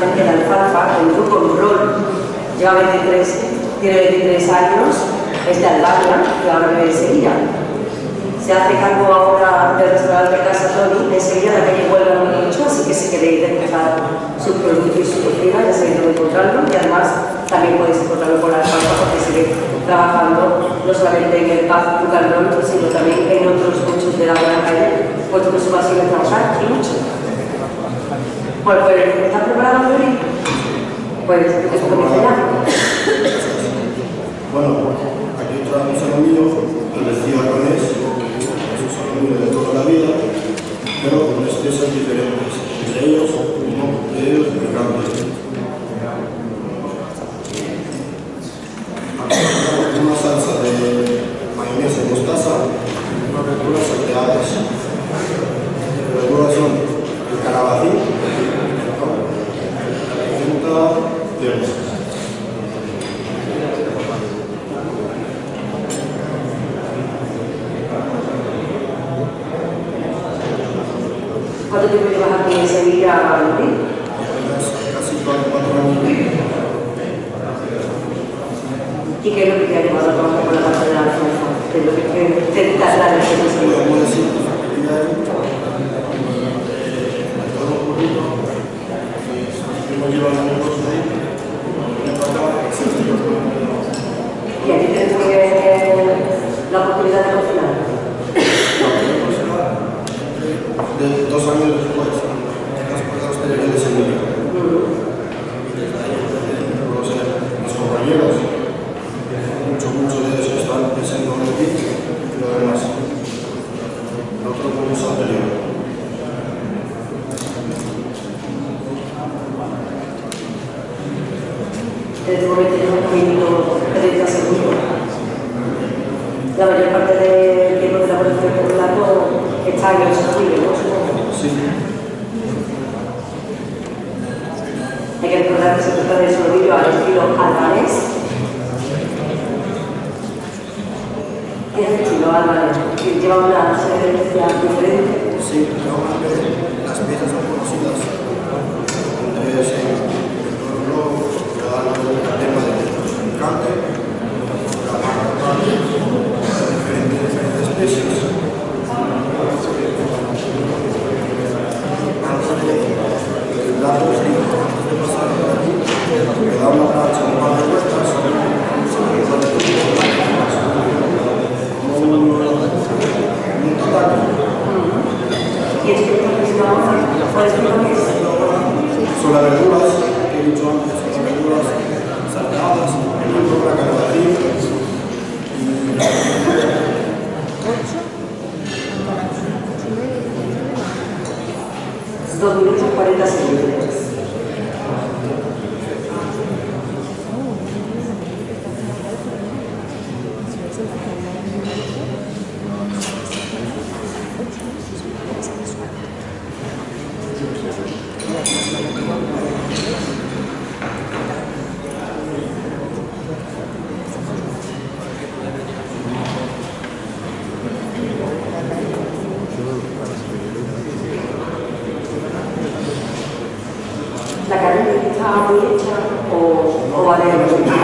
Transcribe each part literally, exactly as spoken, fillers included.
precisamente la alfalfa, el grupo Rol, lleva veintitrés, tiene veintitrés años, es de Albania, que ahora vive en Sevilla. Se hace cargo ahora del restaurante Casa Toni de Sevilla, en la calle Huelva número ocho, así que si queréis empezar su producto y su cocina, ya sabéis dónde encontrarlo, y además también podéis encontrarlo por la alfalfa porque sigue trabajando no solamente en el Paz Bucalrón, sino también en otros muchos de la buena calle, puesto que su pasión es trabajar y mucho. Bueno, pues, ¿estás preparado, Yuri? Pues, eso comienza ya. Bueno, aquí está un salomillo, el decía Ronés, es un salomillo de toda la vida, pero con especies diferentes. Entre ellos, uno de ellos picante. Una salsa de mayonesa y mostaza, unas verduras salteadas. Las verduras son el calabací, la punta de ¿Cuánto tiempo llevas aquí en Sevilla, Luis? Casi cuatro años. ¿Y qué es lo que te ha llevado a trabajar con la parte de la alfalfa? ¿Qué es lo que te da la experiencia? ¿Y aquí tienes la oportunidad de cocinar? De dos años después, las cosas de de Sevilla. Y desde ahí, todos mis compañeros, muchos, muchos de ellos están pensando en ti y lo demás. El otro curso anterior. En este momento llevamos un minuto treinta segundos. La mayor parte del tiempo de la elaboración del plato está en el sonido, ¿no? Sí. Hay que recordar que se trata de solillo al estilo albanés. ¿Qué es el estilo albanés? Que lleva una secuencia diferente. Sí, las piezas son conocidas. Entonces, sí, el pueblo le da el tema de picante, la marca diferentes, diferentes especies. El plato, sí, antes de pasar por aquí, le da una plancha, un par de vueltas, como un tataki. ¿Y esto es una hoja? ¿Cuál es lo que es? Son las verduras que he dicho antes, son las verduras salteadas, el ejemplo la calabací y dos minutos cuarenta segundos. ¿La carne está muy hecha o, o va de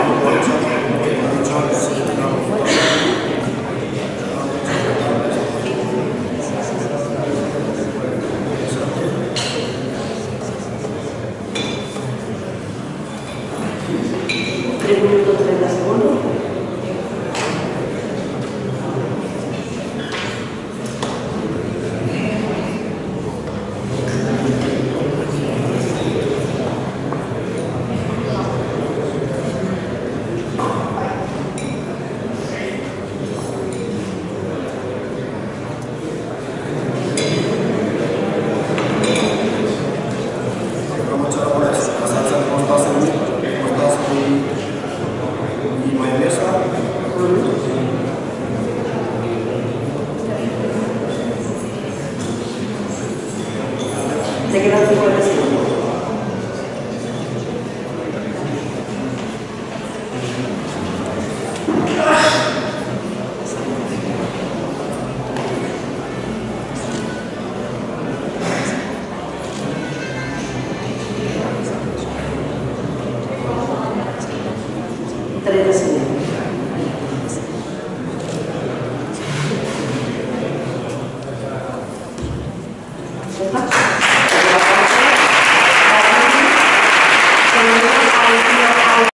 tres minutos treinta segundos? trece segundos.